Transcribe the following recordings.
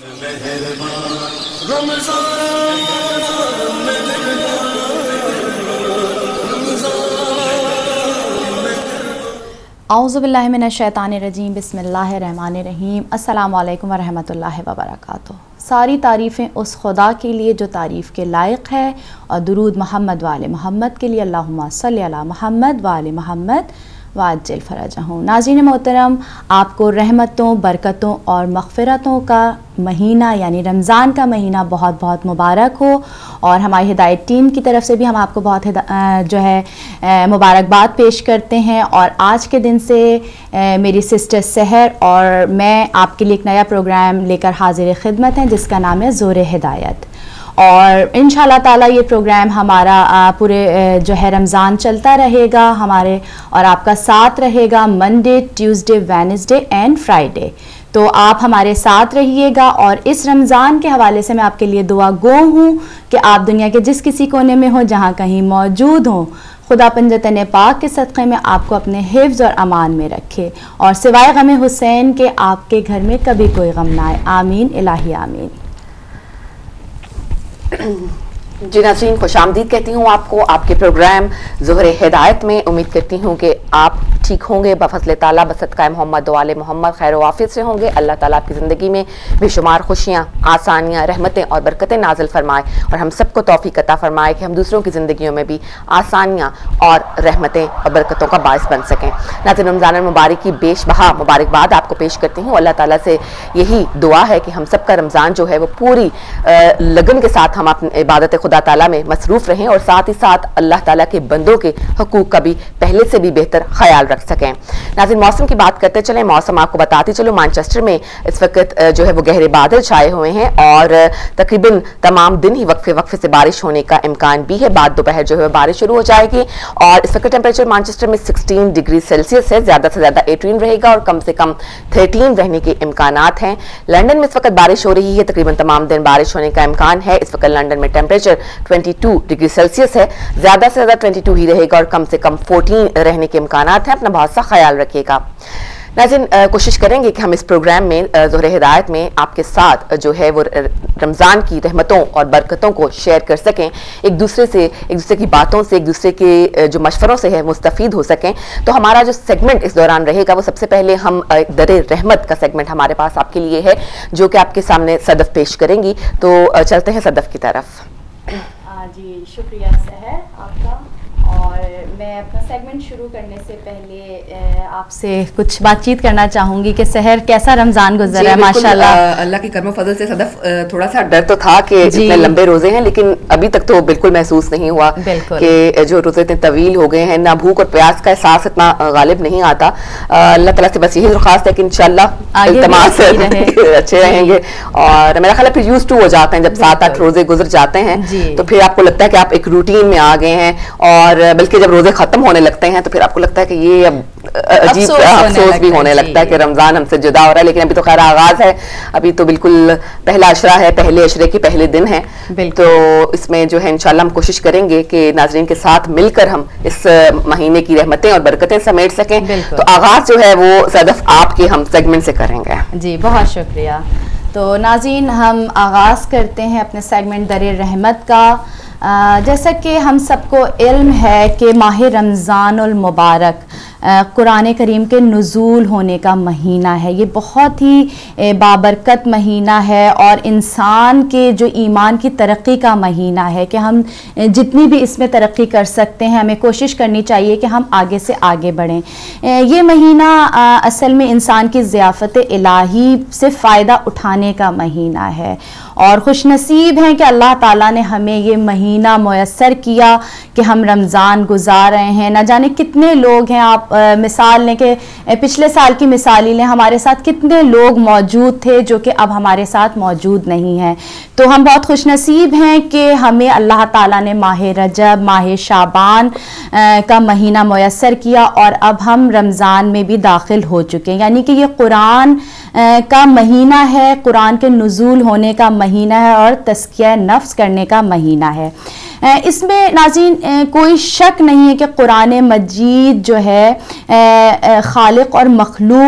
औज़ुबिल्लाहि मिनश्शैतानिर्रजीम बिस्मिल्लाहिर्रहमानिर्रहीम अस्सलामु अलैकुम वरहमतुल्लाहि वबरकातुहू। सारी तारीफ़ें उस खुदा के लिए जो तारीफ़ के लायक है और दुरूद मोहम्मद वाले मोहम्मद के लिए। अल्लाहुम्मा सल्ली अला मोहम्मद वाले मोहम्मद वाज्जिल फ़रजहू। नाज़रीन मोहतरम, आपको रहमतों, बरकतों और मग़फ़िरतों का महीना यानी रमज़ान का महीना बहुत बहुत मुबारक हो। और हमारी हिदायत टीम की तरफ से भी हम आपको बहुत मुबारकबाद पेश करते हैं। और आज के दिन से मेरी सिस्टर सहर और मैं आपके लिए एक नया प्रोग्राम लेकर हाज़िर खिदमत हैं जिसका नाम है ज़ोरे हिदायत। और इंशाअल्लाह ताला ये प्रोग्राम हमारा पूरे जो है रमज़ान चलता रहेगा हमारे, और आपका साथ रहेगा Monday, Tuesday, Wednesday and Friday. तो आप हमारे साथ रहिएगा। और इस रमज़ान के हवाले से मैं आपके लिए दुआ गो हूँ कि आप दुनिया के जिस किसी कोने में हो, जहाँ कहीं मौजूद हों, खुदा पंजतन पाक के सदक़े में आपको अपने हिफ्ज़ और अमान में रखे, और सिवाय गम हुसैन के आपके घर में कभी कोई गम ना आए। आमीन इलाही आमीन। जी नाज़रीन, खुशामदीद कहती हूँ आपको आपके प्रोग्राम ज़ोहरे हिदायत में। उम्मीद करती हूँ कि आप ठीक होंगे, बफ़ज़्ल ताला, बसदक़ाए मोहम्मद वाले मोहम्मद खैर वाफ़ियत से होंगे। अल्लाह ताला आपकी ज़िंदगी में बेशुमार खुशियाँ, आसानियाँ, रहमतें और बरकतें नाज़िल फरमाए, और हम सबको तौफ़ीक़ अता फरमाए कि हम दूसरों की ज़िंदगियों में भी आसानियाँ और रहमतें और बरकतों का बाइस बन सकें। नाज़रीन, रमज़ान मुबारक की बेशबहा मुबारकबाद आपको पेश करती हूँ। अल्लाह ताला से यही दुआ है कि हम सब का रमज़ान जो है वो पूरी लगन के साथ हम अपनी इबादत खुदा ताला में मसरूफ़ रहें, और साथ ही साथ अल्लाह ताला के बंदों के हकूक़ का भी पहले से भी बेहतर ख्याल रख सकें। नाज़रीन, मौसम की बात करते चलें। मौसम आपको बताती चलो, मैनचेस्टर में इस वक्त जो है वो गहरे बादल छाए हुए हैं, और तकरीबन तमाम दिन ही वक्फे वक्फे से बारिश होने का इम्कान भी है। बाद दोपहर जो है बारिश शुरू हो जाएगी, और इस वक्त टेम्परेचर मैनचेस्टर में 16 डिग्री सेल्सियस है। ज़्यादा से ज़्यादा 18 रहेगा और कम से कम 13 रहने के इम्कानात हैं। लंदन में इस वक्त बारिश हो रही है, तकरीबन तमाम दिन बारिश होने का इम्कान है। इस वक्त लंदन में टेम्परेचर 22 डिग्री सेल्सियस है। ज़्यादा से ज़्यादा 22 ही रहेगा और कम से कम 14 रहने के इम्कानात हैं। अपना बहुत सा ख्याल रखिएगा। नाज़रीन, कोशिश करेंगे कि हम इस प्रोग्राम में ज़ोहरे हिदायत में आपके साथ जो है वो रमज़ान की रहमतों और बरकतों को शेयर कर सकें, एक दूसरे की बातों से, एक दूसरे के जो मशवरों से है मुस्तफ़ीद हो सकें। तो हमारा जो सेगमेंट इस दौरान रहेगा वो सबसे पहले हम दरे रहमत का सेगमेंट हमारे पास आपके लिए है, जो कि आपके सामने सदफ़ पेश करेंगी। तो चलते हैं सदफ़ की तरफ। जी शुक्रिया सहर आपका। और मैं अपना सेगमेंट शुरू करने से पहले आपसे कुछ बातचीत करना चाहूँगी कि सहर कैसा रमज़ान गुजरा है। माशाल्लाह अल्लाह की करम फजल से सदफ थोड़ा सा डर तो था कि इतने लंबे रोजे हैं, लेकिन अभी तक तो बिल्कुल महसूस नहीं हुआ कि जो रोजे इतने तवील हो गए हैं। ना भूख और प्यास का एहसास इतना गालिब नहीं आता। अल्लाह ताला से बस यही दरख्वास्त है कि इंशाल्लाह इल्तिमास अच्छे रहेंगे। और मेरा ख्याल है फिर यूज्ड टू हो जाते हैं, जब 7-8 रोजे गुजर जाते हैं तो फिर आपको लगता है कि आप एक रूटीन में आ गए हैं। और बल्कि जब रोजे खत्म होने लगते हैं तो फिर आपको लगता है कि ये अब अजीब अफसोस भी होने लगता है कि रमजान हमसे जुदा हो रहा है। लेकिन अभी तो खैर आगाज है, अभी तो बिल्कुल पहला अशरा है, पहले अशरे के पहले दिन है। तो इसमें जो है इंशाल्लाह हम कोशिश करेंगे कि नाजरीन के साथ मिलकर हम इस महीने की रहमतें और बरकतें समेट सकें। तो आगाज जो है वो सदफ आपके हम सेगमेंट से करेंगे। जी बहुत शुक्रिया। तो नाज़रीन, हम आगाज़ करते हैं अपने सेगमेंट दरे रहमत का। जैसा कि हम सबको इल्म है कि माह रमज़ानुल मुबारक कुरान करीम के नुज़ूल होने का महीना है। ये बहुत ही बाबरकत महीना है और इंसान के जो ईमान की तरक्की का महीना है कि हम जितनी भी इसमें तरक्की कर सकते हैं हमें कोशिश करनी चाहिए कि हम आगे से आगे बढ़ें। ये महीना असल में इंसान की ज़ियाफ़त इलाही से फ़ायदा उठाने का महीना है, और खुशनसीब हैं कि अल्लाह ताला ने हमें ये महीना मुयस्सर किया कि हम रमज़ान गुजार रहे हैं। ना जाने कितने लोग हैं, आप मिसाल लें कि पिछले साल की मिसाल ही लें, हमारे साथ कितने लोग मौजूद थे जो कि अब हमारे साथ मौजूद नहीं हैं। तो हम बहुत खुशनसीब हैं कि हमें अल्लाह ताला ने माह रजब, माह शाबान का महीना मुयस्सर किया, और अब हम रमज़ान में भी दाखिल हो चुके हैं। यानी कि ये कुरान का महीना है, कुरान के नुज़ूल होने का महीना है और तज़किया नफ्स करने का महीना है। इसमें नाज़रीन कोई शक नहीं है कि कुरान मजीद जो है खालिक और मखलूक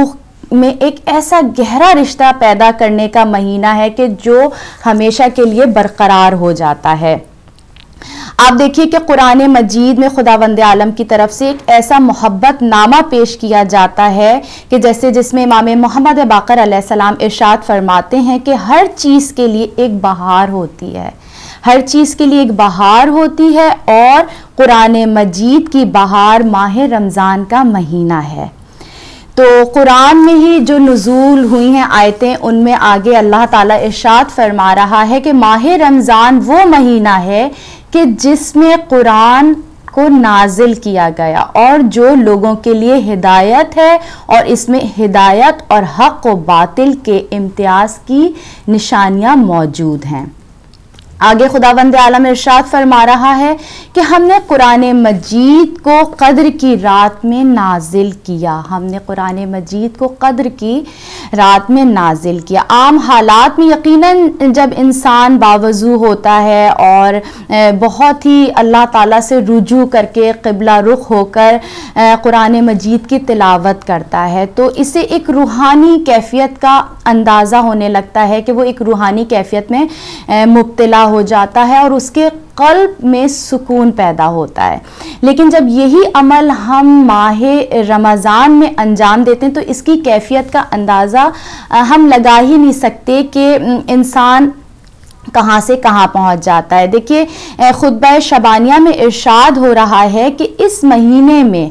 में एक ऐसा गहरा रिश्ता पैदा करने का महीना है कि जो हमेशा के लिए बरकरार हो जाता है। आप देखिए कि कुरान मजीद में खुदावंद आलम की तरफ से एक ऐसा मोहब्बत नामा पेश किया जाता है कि जैसे जिसमें इमाम मोहम्मद बाकर अलैहिस्सलाम इरशाद फरमाते हैं कि हर चीज़ के लिए एक बहार होती है, हर चीज़ के लिए एक बहार होती है, और कुरान मजीद की बहार माह रमज़ान का महीना है। तो कुरान में ही जो नुज़ूल हुई हैं आयतें, उनमें आगे अल्लाह ताला इरशाद फरमा रहा है कि माह रमज़ान वो महीना है कि जिसमें कुरान को नाजिल किया गया और जो लोगों के लिए हिदायत है, और इसमें हिदायत और हक़ व बातिल के इम्तियाज़ की निशानियां मौजूद हैं। आगे खुदावंद आलम इरशाद फरमा रहा है कि हमने कुरान मजीद को क़द्र की रात में नाजिल किया, हमने कुरान मजीद को क़द्र की रात में नाजिल किया। आम हालात में यकीनन जब इंसान बावजू होता है और बहुत ही अल्लाह ताला से रुजू करके क़िबला रुख होकर कुरान मजीद की तिलावत करता है, तो इसे एक रूहानी कैफियत का अंदाज़ा होने लगता है कि वो एक रूहानी कैफियत में मुब्तला हो जाता है और उसके क़ल्ब में सुकून पैदा होता है। लेकिन जब यही अमल हम माह रमज़ान में अंजाम देते हैं तो इसकी कैफियत का अंदाज़ा हम लगा ही नहीं सकते कि इंसान कहाँ से कहाँ पहुँच जाता है। देखिए खुतबा शबानिया में इरशाद हो रहा है कि इस महीने में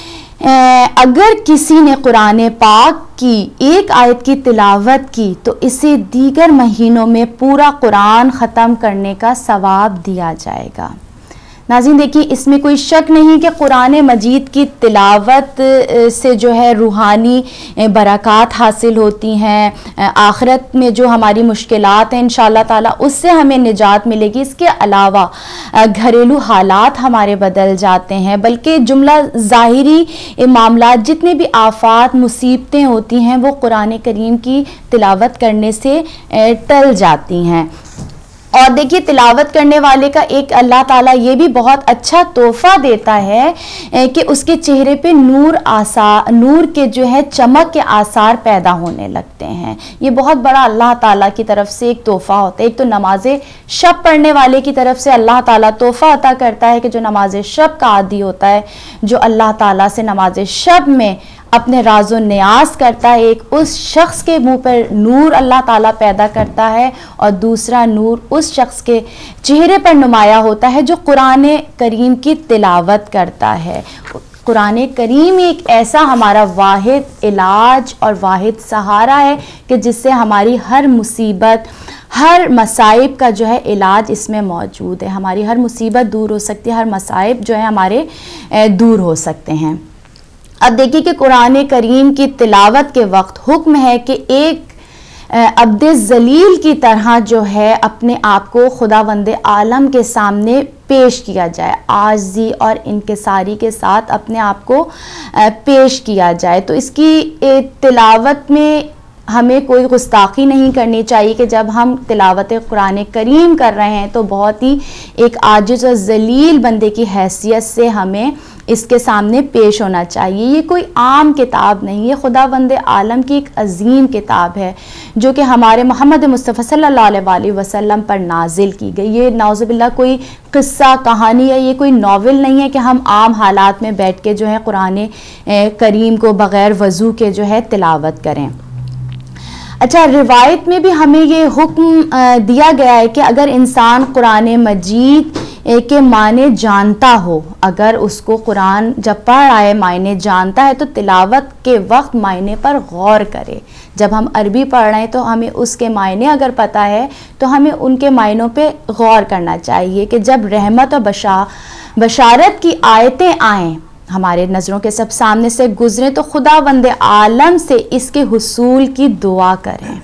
अगर किसी ने कुरान पाक की एक आयत की तिलावत की तो इसे दीगर महीनों में पूरा कुरान ख़त्म करने का सवाब दिया जाएगा। नाज़रीन देखिए, इसमें कोई शक नहीं कि कुरान मजीद की तिलावत से जो है रूहानी बरक़ात हासिल होती हैं, आखिरत में जो हमारी मुश्किलात हैं इंशाअल्लाह ताला उससे हमें निजात मिलेगी। इसके अलावा घरेलू हालात हमारे बदल जाते हैं, बल्कि जुमला ज़ाहिरी मामलात जितने भी आफात मुसीबतें होती हैं वो कुरान करीम की तिलावत करने से टल जाती हैं। और देखिए तिलावत करने वाले का एक अल्लाह ताला ये भी बहुत अच्छा तोहफ़ा देता है कि उसके चेहरे पे नूर के जो है चमक के आसार पैदा होने लगते हैं। ये बहुत बड़ा अल्लाह ताला की तरफ से एक तोहफ़ा होता है। एक तो नमाज शब पढ़ने वाले की तरफ से अल्लाह ताला तोहफ़ा अता करता है कि जो नमाज शब का आदी होता है, जो अल्लाह ताला से नमाज शब में अपने राज़ो नियाज करता है, एक उस शख्स के मुंह पर नूर अल्लाह ताला पैदा करता है और दूसरा नूर उस शख्स के चेहरे पर नुमाया होता है जो कुरान करीम की तिलावत करता है। कुरान करीम एक ऐसा हमारा वाहिद इलाज और वाहिद सहारा है कि जिससे हमारी हर मुसीबत, हर मसाइब का जो है इलाज इसमें मौजूद है। हमारी हर मुसीबत दूर हो सकती है, हर मसाइब जो है हमारे दूर हो सकते हैं। अब देखिए कि कुरान करीम की तिलावत के वक्त हुक्म है कि एक अब्द ज़लील की तरह जो है अपने आप को खुदावंद आलम के सामने पेश किया जाए, आज़ी और इनकिसारी के साथ अपने आप को पेश किया जाए। तो इसकी तिलावत में हमें कोई गुस्ताखी नहीं करनी चाहिए कि जब हम तिलावत कुरान करीम कर रहे हैं तो बहुत ही एक आजिज़ और ज़लील बंदे की हैसियत से हमें इसके सामने पेश होना चाहिए। ये कोई आम किताब नहीं है, खुदावंद आलम की एक अजीम किताब है जो कि हमारे मोहम्मद मुस्तफ़ा सल्लल्लाहु अलैहि वसल्लम पर नाजिल की गई। ये नाउज़ुबिल्लाह कोई किस्सा कहानी है, ये कोई नावल नहीं है कि हम आम हालात में बैठ के जो है कुरान करीम को बग़ैर वज़ू के जो है तिलावत करें। अच्छा, रिवायत में भी हमें ये हुक्म दिया गया है कि अगर इंसान कुरान मजीद के माने जानता हो, अगर उसको कुरान जब पढ़ रहा है मायने जानता है तो तिलावत के वक्त मायने पर गौर करे। जब हम अरबी पढ़ रहे हैं तो हमें उसके मायने अगर पता है तो हमें उनके मायनों पे गौर करना चाहिए कि जब रहमत और बशारत की आयतें आएँ, हमारे नज़रों के सब सामने से गुजरें, तो खुदावंद आलम से इसके हुसूल की दुआ करें।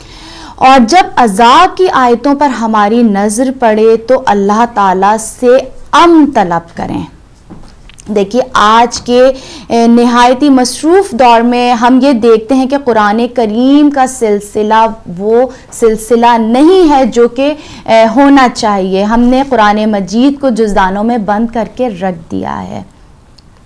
और जब अज़ाब की आयतों पर हमारी नज़र पड़े तो अल्लाह ताला से अमन तलब करें। देखिए आज के नहायती मसरूफ़ दौर में हम ये देखते हैं कि कुरान करीम का सिलसिला वो सिलसिला नहीं है जो कि होना चाहिए। हमने कुरान मजीद को जुज़दानों में बंद करके रख दिया है।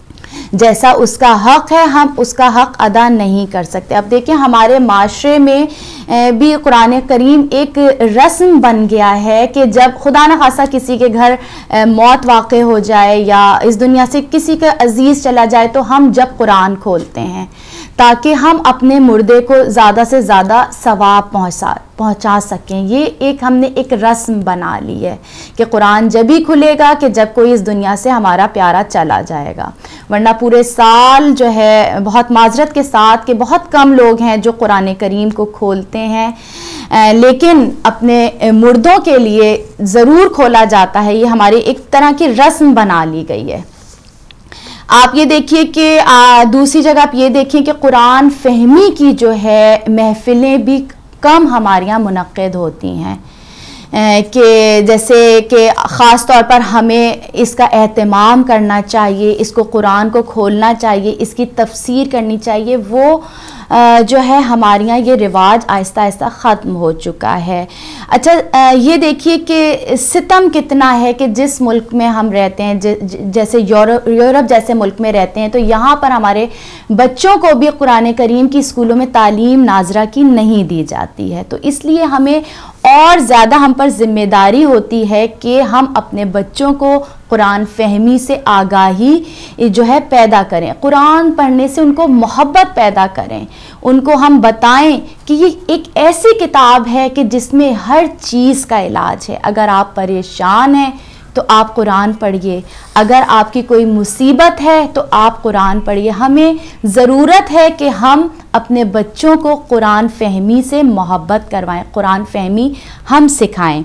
जैसा उसका हक है हम उसका हक अदा नहीं कर सकते। अब देखिए हमारे माशरे में भी कुरान करीम एक रस्म बन गया है कि जब खुदा न खासा किसी के घर मौत वाक़े हो जाए या इस दुनिया से किसी का अजीज़ चला जाए तो हम जब कुरान खोलते हैं ताकि हम अपने मुर्दे को ज़्यादा से ज़्यादा सवाब पहुँचा सकें। ये एक हमने एक रस्म बना ली है कि कुरान जब ही खुलेगा कि जब कोई इस दुनिया से हमारा प्यारा चला जाएगा, वरना पूरे साल जो है बहुत माजरत के साथ कि बहुत कम लोग हैं जो कुरान करीम को खोलते हैं, लेकिन अपने मुर्दों के लिए ज़रूर खोला जाता है। ये हमारी एक तरह की रस्म बना ली गई है। आप ये देखिए कि दूसरी जगह आप ये देखिए कि कुरान फहमी की जो है महफिलें भी कम हमारे यहाँ मुनक्किद होती हैं, कि जैसे कि ख़ास तौर पर हमें इसका एहतमाम करना चाहिए, इसको कुरान को खोलना चाहिए, इसकी तफसीर करनी चाहिए। वो जो है हमारे यहाँ ये रिवाज आहिस्ता आहिस्ता ख़त्म हो चुका है। अच्छा ये देखिए कि सितम कितना है कि जिस मुल्क में हम रहते हैं, जैसे यूरोप जैसे मुल्क में रहते हैं, तो यहाँ पर हमारे बच्चों को भी कुरान करीम की स्कूलों में तालीम नाजरा की नहीं दी जाती है। तो इसलिए हमें और ज़्यादा हम पर ज़िम्मेदारी होती है कि हम अपने बच्चों को कुरान फहमी से आगाही जो है पैदा करें, कुरान पढ़ने से उनको मोहब्बत पैदा करें, उनको हम बताएं कि ये एक ऐसी किताब है कि जिसमें हर चीज़ का इलाज है। अगर आप परेशान हैं तो आप कुरान पढ़िए, अगर आपकी कोई मुसीबत है तो आप कुरान पढ़िए। हमें ज़रूरत है कि हम अपने बच्चों को कुरान फहमी से मोहब्बत करवाएं, कुरान फहमी हम सिखाएं।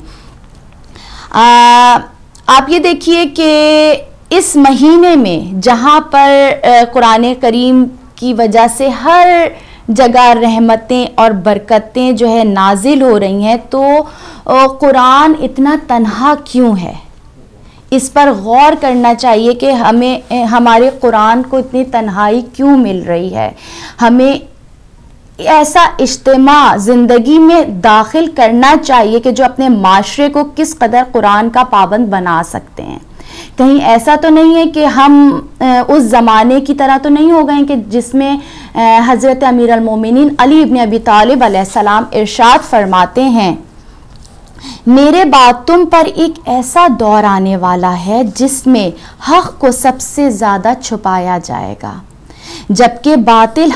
आप ये देखिए कि इस महीने में जहाँ पर कुरान करीम की वजह से हर जगह रहमतें और बरकतें जो है नाजिल हो रही हैं, तो कुरान इतना तन्हा क्यों है, इस पर गौर करना चाहिए कि हमें हमारे कुरान को इतनी तन्हाई क्यों मिल रही है। हमें ऐसा इज्तिमा ज़िंदगी में दाखिल करना चाहिए कि जो अपने माशरे को किस कदर कुरान का पाबंद बना सकते हैं। कहीं ऐसा तो नहीं है कि हम उस ज़माने की तरह तो नहीं हो गए कि जिसमें हज़रत अमीर अल-मोमिनीन अली इब्न अबी तालिब अलैहिस्सलाम इरशाद फरमाते हैं, मेरे बाद तुम पर एक ऐसा दौर आने वाला है जिसमें हक़ को सबसे ज़्यादा छुपाया जाएगा, जबकि बातिल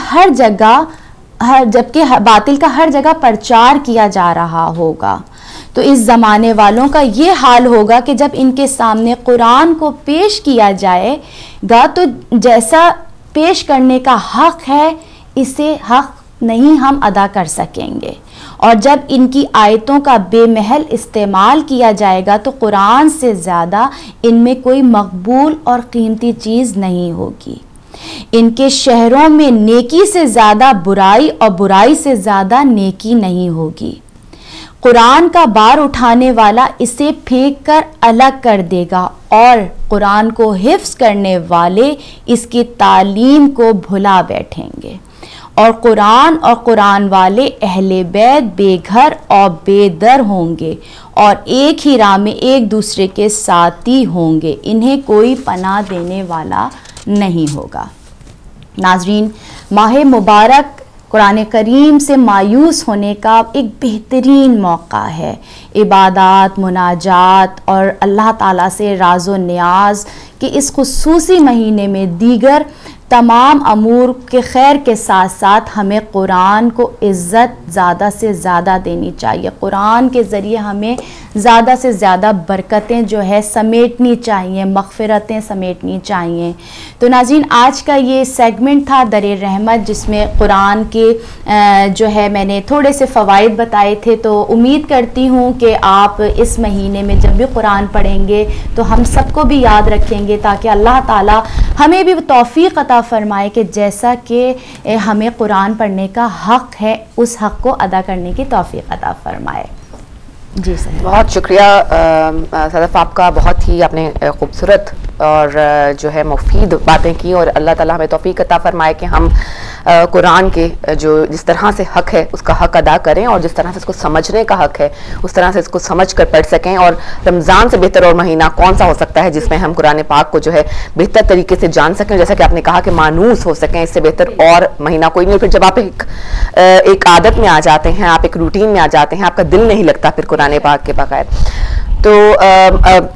का हर जगह प्रचार किया जा रहा होगा। तो इस ज़माने वालों का ये हाल होगा कि जब इनके सामने कुरान को पेश किया जाएगा तो जैसा पेश करने का हक़ है, इसे हक़ नहीं हम अदा कर सकेंगे, और जब इनकी आयतों का बेमहल इस्तेमाल किया जाएगा तो कुरान से ज़्यादा इनमें कोई मकबूल और कीमती चीज़ नहीं होगी। इनके शहरों में नेकी से ज़्यादा बुराई और बुराई से ज़्यादा नेकी नहीं होगी। कुरान का बार उठाने वाला इसे फेंक कर अलग कर देगा और कुरान को हिफ्ज़ करने वाले इसकी तालीम को भुला बैठेंगे, और कुरान वाले अहले बैत बेघर और बेदर होंगे और एक ही राह में एक दूसरे के साथी होंगे, इन्हें कोई पनाह देने वाला नहीं होगा। नाजरीन, माह मुबारक कुरान करीम से मायूस होने का एक बेहतरीन मौका है। इबादत, मुनाजात और अल्लाह ताला से राज़ो नियाज़ कि इस खुसूसी महीने में दीगर तमाम अमूर के खैर के साथ साथ हमें कुरान को इज़्ज़त ज़्यादा से ज़्यादा देनी चाहिए। कुरान के ज़रिए हमें ज़्यादा से ज़्यादा बरकतें जो है समेटनी चाहिए, मग़फ़िरतें समेटनी चाहिए। तो नाज़रीन, आज का ये सेगमेंट था दरे रहमत, जिसमें कुरान के जो है मैंने थोड़े से फ़वाइद बताए थे। तो उम्मीद करती हूँ कि आप इस महीने में जब भी कुरान पढ़ेंगे तो हम सबको भी याद रखेंगे, ताकि अल्लाह ताला हमें भी तौफ़ीक़ अता फरमाए कि जैसा कि हमें कुरान पढ़ने का हक़ है उस हक़ को अदा करने की तौफ़ीक़ अता फरमाए। जी सर, बहुत शुक्रिया सदफ आपका, बहुत ही आपने खूबसूरत और जो है मुफीद बातें की, और अल्लाह ताला हमें तौफीक अता फरमाए कि हम कुरान के जो जिस तरह से हक है उसका हक अदा करें, और जिस तरह से इसको समझने का हक है उस तरह से इसको समझ कर पढ़ सकें। और रमज़ान से बेहतर और महीना कौन सा हो सकता है जिसमें हम कुरान पाक को जो है बेहतर तरीके से जान सकें, जैसा कि आपने कहा कि मानूस हो सकें, इससे बेहतर और महीना कोई नहीं। फिर जब आप एक आदत में आ जाते हैं, आप एक रूटीन में आ जाते हैं, आपका दिल नहीं लगता फिर कुरान पाक के बगैर। तो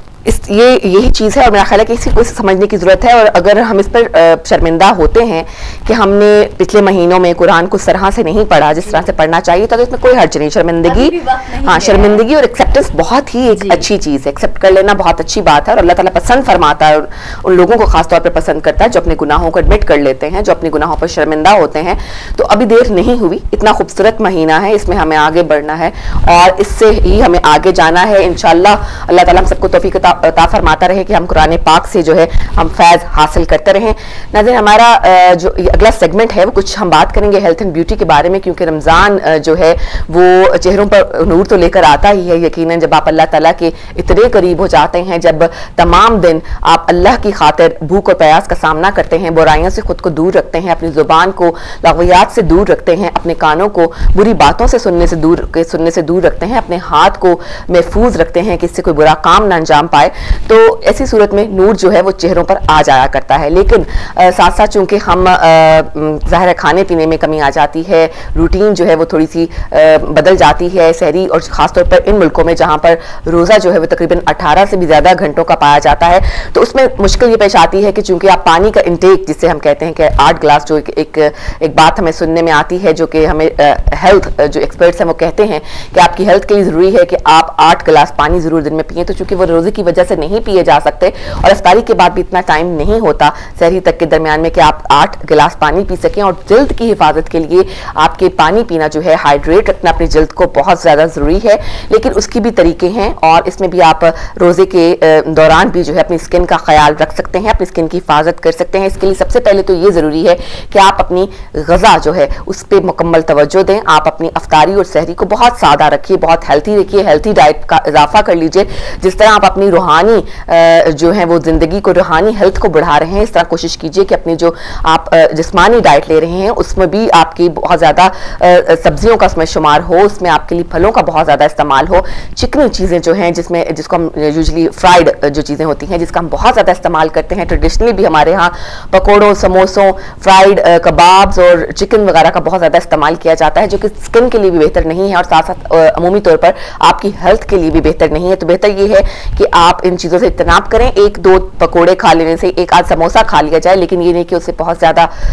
यही चीज़ है, और मेरा ख्याल है कि इसी को इसे समझने की ज़रूरत है। और अगर हम इस पर शर्मिंदा होते हैं कि हमने पिछले महीनों में कुरान को उस तरह से नहीं पढ़ा जिस तरह से पढ़ना चाहिए, तो इसमें कोई हर्ज नहीं। शर्मिंदगी, हाँ, शर्मिंदगी और एक्सेप्टेंस बहुत ही एक अच्छी चीज़ है। एक्सेप्ट कर लेना बहुत अच्छी बात है, और अल्लाह ताला पसंद फरमाता है, और उन लोगों को खासतौर पर पसंद करता है जो अपने गुनाहों को एडमिट कर लेते हैं, जो अपने गुनाहों पर शर्मिंदा होते हैं। तो अभी देर नहीं हुई, इतना खूबसूरत महीना है, इसमें हमें आगे बढ़ना है और इससे ही हमें आगे जाना है। इंशाअल्लाह अल्लाह ताला हम सबको तौफीक अता फरमाता रहे कि हम कुरान पाक से जो है हम फैज़ हासिल करते रहें। नाज़रीन, हमारा जो अगला सेगमेंट है वो कुछ हम बात करेंगे हेल्थ एंड ब्यूटी के बारे में, क्योंकि रमज़ान जो है वो चेहरों पर नूर तो लेकर आता ही है यकीनन। जब आप अल्लाह ताला के इतने करीब हो जाते हैं, जब तमाम दिन आप अल्लाह की खातिर भूख और प्यास का सामना करते हैं, बुराइयों से खुद को दूर रखते हैं, अपनी ज़ुबान को लग़वियात से दूर रखते हैं, अपने कानों को बुरी बातों से सुनने से दूर रखते हैं, अपने हाथ को महफूज रखते हैं कि इससे कोई बुरा काम ना अंजाम पाए, तो ऐसी सूरत में नूर जो है वो चेहरों पर आ जाया करता है। लेकिन साथ साथ चूंकि हम ज़ाहिर है खाने पीने में कमी आ जाती है, रूटीन जो है वो थोड़ी सी बदल जाती है, सहरी और ख़ासतौर पर इन मुल्कों में जहाँ पर रोज़ा जो है वो तकरीबन 18 से भी ज़्यादा घंटों का पाया जाता है, तो उसमें मुश्किल ये पेश आती है कि चूंकि आप पानी का इंटेक जिसे हम कहते हैं कि 8 गिलास, जो एक बात हमें सुनने में आती है, जो कि हमें हेल्थ जो एक्सपर्ट्स हैं वो कहते हैं कि आपकी हेल्थ के लिए ज़रूरी है कि आप 8 गिलास पानी ज़रूर दिन में पिए। तो चूंकि वो रोज़े की वजह से नहीं पिए जा सकते और इफ्तारी के बाद भी इतना टाइम नहीं होता सहरी तक के दरमियान में कि आप 8 गिलास पानी पी सकें, और जल्द की हिफाजत के लिए आपके पानी पीना जो है, हाइड्रेट रखना अपनी जल्द को बहुत ज़्यादा ज़रूरी है। लेकिन उसकी भी तरीके हैं, और इसमें भी आप रोज़े के दौरान भी जो है अपनी स्किन का ख्याल रख सकते हैं, अपनी स्किन की हिफाजत कर सकते हैं। इसके लिए सबसे पहले तो ये ज़रूरी है कि आप अपनी ग़ज़ा जो है उस पर मुकम्मल तवज्जो दें। आप अपनी अफ्तारी और सहरी को बहुत सादा रखिए, बहुत हेल्थी रखिए, हेल्थी डाइट का इजाफा कर लीजिए। जिस तरह आप अपनी रूहानी जो है वो ज़िंदगी को, रूहानी हेल्थ को बढ़ा रहे हैं, इस तरह कोशिश कीजिए कि अपनी जो आप जिस्मानी डाइट ले रहे हैं उसमें भी आपकी बहुत ज़्यादा सब्जियों का उसमें शुमार हो, उसमें आपके लिए फलों का बहुत ज़्यादा इस्तेमाल हो। चिकनी चीज़ें जो हैं जिसको हम यूजली फ्राइड जो चीज़ें होती हैं जिसका हम बहुत ज़्यादा इस्तेमाल करते हैं, ट्रेडिशनली भी हमारे यहाँ पकौड़ों, समोसों, फ्राइड कबाब्स और चिकन वगैरह का बहुत ज़्यादा इस्तेमाल किया जाता है, जो कि स्किन के लिए भी बेहतर नहीं है और साथ साथ अमूमी तौर पर आपकी हेल्थ के लिए भी बेहतर नहीं है। तो बेहतर ये है कि आप इन चीज़ों से इज्तनाब करें। 1-2 पकोड़े खा लेने से, एक आध समोसा खा लिया जाए, लेकिन ये नहीं कि उससे बहुत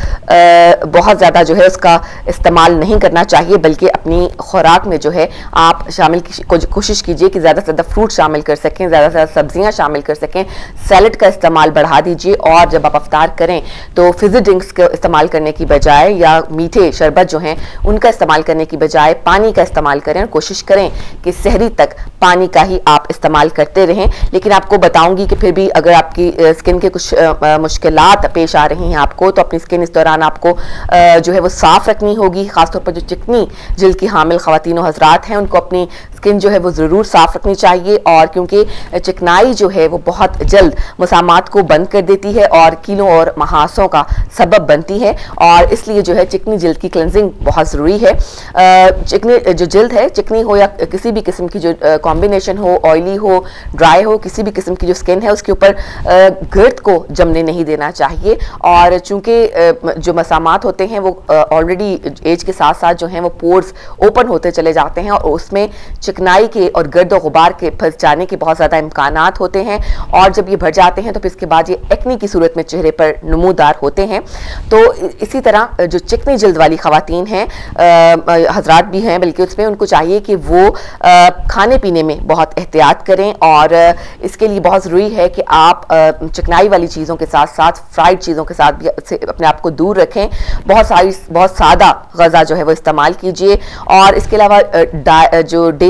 ज़्यादा जो है उसका इस्तेमाल नहीं करना चाहिए, बल्कि अपनी खुराक में जो है आप शामिल कोशिश कीजिए कि ज़्यादा से ज़्यादा फ्रूट शामिल कर सकें, ज़्यादा से ज़्यादा सब्जियां शामिल कर सकें, सैलड का इस्तेमाल बढ़ा दीजिए। और जब आप अफ्तार करें तो फिज़ी ड्रिंक्स का इस्तेमाल करने की बजाय या मीठे शरबत जो हैं उनका इस्तेमाल करने की बजाय पानी का इस्तेमाल करें, और कोशिश करें कि सहरी तक पानी का ही आप इस्तेमाल करते रहें। लेकिन आपको बताऊंगी कि फिर भी अगर आपकी स्किन के कुछ मुश्किलात पेश आ रही हैं आपको, तो अपनी स्किन इस दौरान आपको जो है वो साफ़ रखनी होगी। ख़ासतौर पर जो चिकनी जिल्द की हामिल ख़वातीन और हज़रात हैं उनको अपनी स्किन जो है वो ज़रूर साफ़ रखनी चाहिए, और क्योंकि चिकनाई जो है वो बहुत जल्द मसामात को बंद कर देती है और कीलों और महासों का सबब बनती है, और इसलिए जो है चिकनी जिल्द की क्लेंजिंग बहुत ज़रूरी है। चिकनी जो जिल्द है, चिकनी हो या किसी भी किस्म की जो कॉम्बिनेशन हो, ऑयली हो, ड्राई हो, किसी भी किस्म की जो स्किन है उसके ऊपर गर्द को जमने नहीं देना चाहिए। और चूंकि जो मसामात होते हैं वो ऑलरेडी एज के साथ साथ जो हैं वो पोर्स ओपन होते चले जाते हैं, और उसमें चिकनाई के और गर्द और गुबार के फंस जाने के बहुत ज़्यादा इम्कानात होते हैं, और जब ये भर जाते हैं तो फिर इसके बाद ये एक्नी की सूरत में चेहरे पर नमूदार होते हैं। तो इसी तरह जो चिकनी जिल्द वाली ख़वातीन हैं, हजरात भी हैं बल्कि उसमें, उनको चाहिए कि वो खाने पीने में बहुत एहतियात करें, और इसके लिए बहुत ज़रूरी है कि आप चिकनाई वाली चीज़ों के साथ साथ फ्राइड चीज़ों के साथ भी अपने आप को दूर रखें। बहुत सादा ग़ज़ा जो है वो इस्तेमाल कीजिए, और इसके अलावा जो डेयरी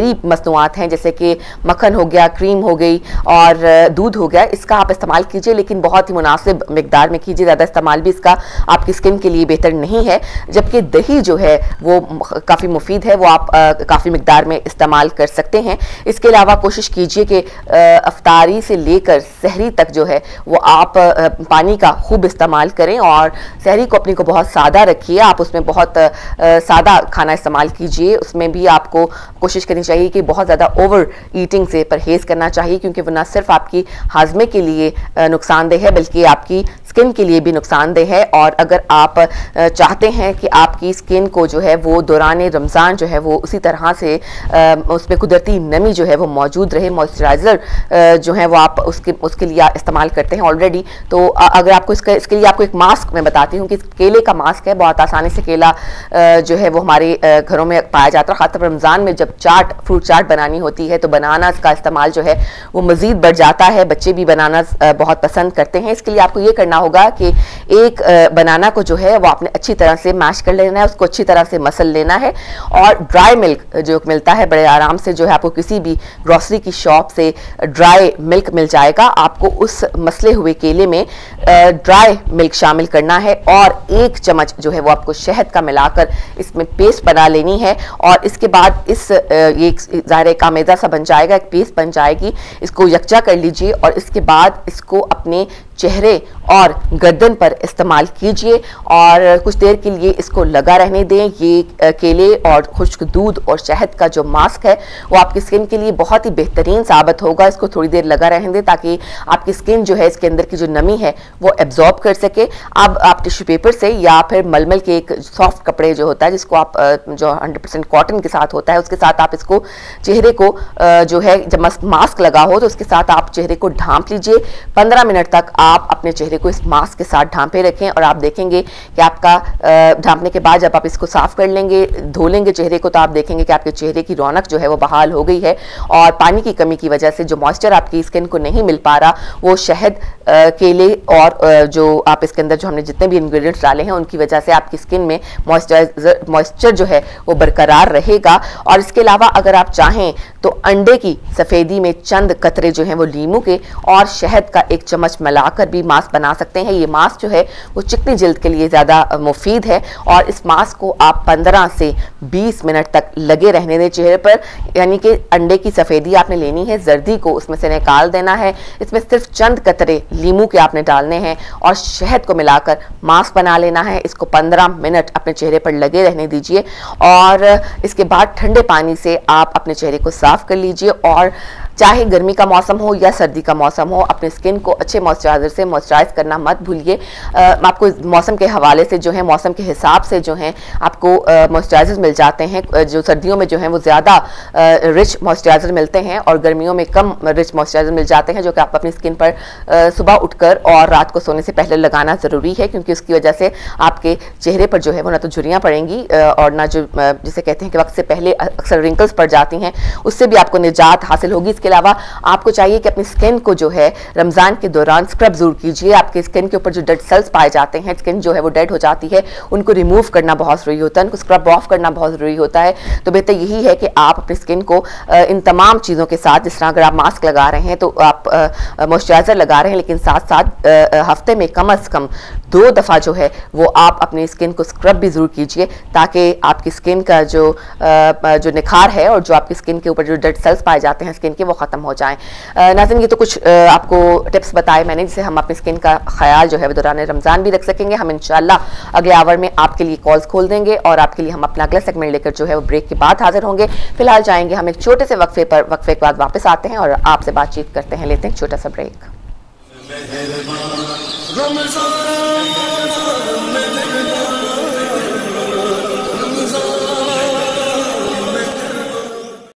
डेयरी मसनूआत हैं जैसे कि मक्खन हो गया, क्रीम हो गई और दूध हो गया, इसका आप इस्तेमाल कीजिए, लेकिन बहुत ही मुनासिब मिकदार में कीजिए। ज़्यादा इस्तेमाल भी इसका आपकी स्किन के लिए बेहतर नहीं है। जबकि दही जो है वो काफ़ी मुफीद है, वो आप काफ़ी मिकदार में इस्तेमाल कर सकते हैं। इसके अलावा कोशिश कीजिए कि अफ्तारी से लेकर सहरी तक जो है वो आप पानी का खूब इस्तेमाल करें और सहरी को अपनी को बहुत सादा रखिए। आप उसमें बहुत सादा खाना इस्तेमाल कीजिए। उसमें भी आपको कोशिश करनी चाहिए कि बहुत ज़्यादा ओवर ईटिंग से परहेज़ करना चाहिए, क्योंकि वो न सिर्फ आपकी हाजमे के लिए नुकसानदेह है बल्कि आपकी स्किन के लिए भी नुकसानदेह है। और अगर आप चाहते हैं कि आपकी स्किन को जो है वो दौरान रमज़ान जो है वो उसी तरह से उसमें कुदरती नमी जो है वो मौजूद रहे, मॉइस्चराइज़र जो है वो आप उसके लिए इस्तेमाल करते हैं ऑलरेडी, तो अगर आपको इसके लिए आपको एक मास्क मैं बताती हूँ कि केले का मास्क है। बहुत आसानी से केला जो है वो हमारे घरों में पाया जाता है। ख़ासतौर पर रमज़ान में जब फ्रूट चाट बनानी होती है तो बनानास का इस्तेमाल जो है वो मज़ीद बढ़ जाता है। बच्चे भी बनानास बहुत पसंद करते हैं। इसके लिए आपको ये करना होगा कि एक बनाना को जो है वो आपने अच्छी तरह से मैश कर लेना है, उसको अच्छी तरह से मसल लेना है और ड्राई मिल्क जो मिलता है बड़े आराम से जो है आपको किसी भी ग्रोसरी की शॉप से ड्राई मिल्क मिल जाएगा। आपको उस मसले हुए केले में ड्राई मिल्क शामिल करना है और 1 चम्मच जो है वो आपको शहद का मिलाकर इसमें पेस्ट बना लेनी है। और इसके बाद ये ज़ाहिर का मैदा सा बन जाएगा, एक पेस्ट बन जाएगी। इसको यकजा कर लीजिए और इसके बाद इसको अपने चेहरे और गर्दन पर इस्तेमाल कीजिए और कुछ देर के लिए इसको लगा रहने दें। ये केले और खुश्क दूध और शहद का जो मास्क है वो आपकी स्किन के लिए बहुत ही बेहतरीन साबित होगा। इसको थोड़ी देर लगा रहने दें ताकि आपकी स्किन जो है इसके अंदर की जो नमी है वो एब्जॉर्ब कर सके। अब आप टिश्यू पेपर से या फिर मलमल के एक सॉफ्ट कपड़े जो होता है जिसको आप जो 100% कॉटन के साथ होता है उसके साथ आप इसको चेहरे को जो है जब मास्क लगा हो तो उसके साथ आप चेहरे को ढांप लीजिए। 15 मिनट तक आप अपने चेहरे को इस मास्क के साथ ढांपे रखें और आप देखेंगे कि आपका ढांपने के बाद जब आप इसको साफ कर लेंगे, धो लेंगे चेहरे को, तो आप देखेंगे कि आपके चेहरे की रौनक जो है वो बहाल हो गई है और पानी की कमी की वजह से जो मॉइस्चर आपकी स्किन को नहीं मिल पा रहा वो शहद, केले और जो आप इसके अंदर जो हमने जितने भी इंग्रेडिएंट्स डाले हैं उनकी वजह से आपकी स्किन में मॉइस्चर जो है वो बरकरार रहेगा। और इसके अलावा अगर आप चाहें तो अंडे की सफ़ेदी में चंद कतरे जो हैं वो लीमू के और शहद का 1 चम्मच मिलाकर भी मास्क बना सकते हैं। ये मास्क जो है वो चिकनी जल्द के लिए ज़्यादा मुफीद है और इस मास्क को आप 15 से 20 मिनट तक लगे रहने दें चेहरे पर। यानी कि अंडे की सफ़ेदी आपने लेनी है, जर्दी को उसमें से निकाल देना है, इसमें सिर्फ चंद कतरे लीमू के आपने डालने हैं और शहद को मिलाकर मास्क बना लेना है। इसको 15 मिनट अपने चेहरे पर लगे रहने दीजिए और इसके बाद ठंडे पानी से आप अपने चेहरे को साफ कर लीजिए। और चाहे गर्मी का मौसम हो या सर्दी का मौसम हो, अपने स्किन को अच्छे मॉइस्चराइजर से मॉइस्चराइज करना मत भूलिए। आपको मौसम के हवाले से जो है मौसम के हिसाब से जो है आपको मॉइस्चराइजर मिल जाते हैं। जो सर्दियों में जो है वो ज़्यादा रिच मॉइस्चराइजर मिलते हैं और गर्मियों में कम रिच मॉइस्चराइजर मिल जाते हैं, जो कि आप अपनी स्किन पर सुबह उठकर और रात को सोने से पहले लगाना ज़रूरी है, क्योंकि उसकी वजह से आपके चेहरे पर जो है वो ना तो झुर्रियाँ पड़ेंगी और ना जो जिसे कहते हैं कि वक्त से पहले अक्सर रिंकल्स पड़ जाती हैं, उससे भी आपको निजात हासिल होगी। इसके अलावा आपको चाहिए कि अपनी स्किन को जो है रमज़ान के दौरान स्क्रब जरूर कीजिए। आपके स्किन के ऊपर जो डेड सेल्स पाए जाते हैं, स्किन जो है वो डेड हो जाती है, उनको रिमूव करना बहुत ज़रूरी होता है, उनको स्क्रब ऑफ करना बहुत ज़रूरी होता है। तो बेहतर यही है कि आप अपनी स्किन को इन तमाम चीज़ों के साथ, जिस तरह अगर आप मास्क लगा रहे हैं तो आप मॉइस्चराइज़र लगा रहे हैं, लेकिन साथ साथ हफ्ते में कम अज़ कम 2 दफ़ा जो है वो आप अपनी स्किन को स्क्रब भी ज़रूर कीजिए, ताकि आपकी स्किन का जो निखार है और जो आपकी स्किन के ऊपर जो डेड सेल्स पाए जाते हैं स्किन के, वो ख़त्म हो जाएं। नाज़रीन, ये तो कुछ आपको टिप्स बताए मैंने जिससे हम अपनी स्किन का ख्याल जो है वो दौरान रमज़ान भी रख सकेंगे। हम इंशाल्लाह अगले आवर में आपके लिए कॉल्स खोल देंगे और आपके लिए हम अपना अगला सेगमेंट लेकर जो है वो ब्रेक के बाद हाजिर होंगे। फिलहाल जाएंगे हम एक छोटे से वक्फे के बाद वापस आते हैं और आपसे बातचीत करते हैं। लेते हैं छोटा सा ब्रेक।